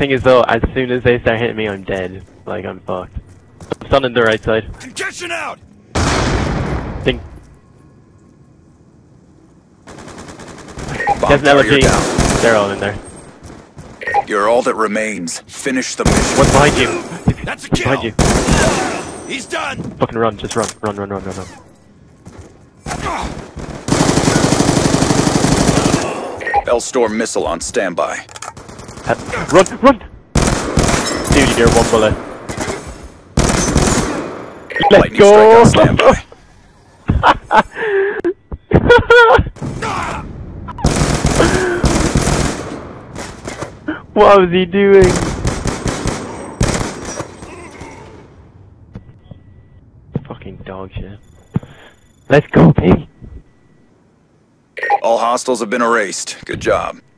thing is though, as soon as they start hitting me, I'm dead. Like, I'm fucked. Stun on the right side. Congestion out! Think. Bomb There's an carrier LG. down. They're all in there. You're all that remains. Finish the mission. What's behind you? That's a What's kill. behind you? He's done. Fucking run, just run. Run. L-Storm missile on standby. Run! Dude, you get 1 bullet. Let's Lightning go! strike on standby. What was he doing? Fucking dog shit. Let's go, pig! All hostiles have been erased. Good job.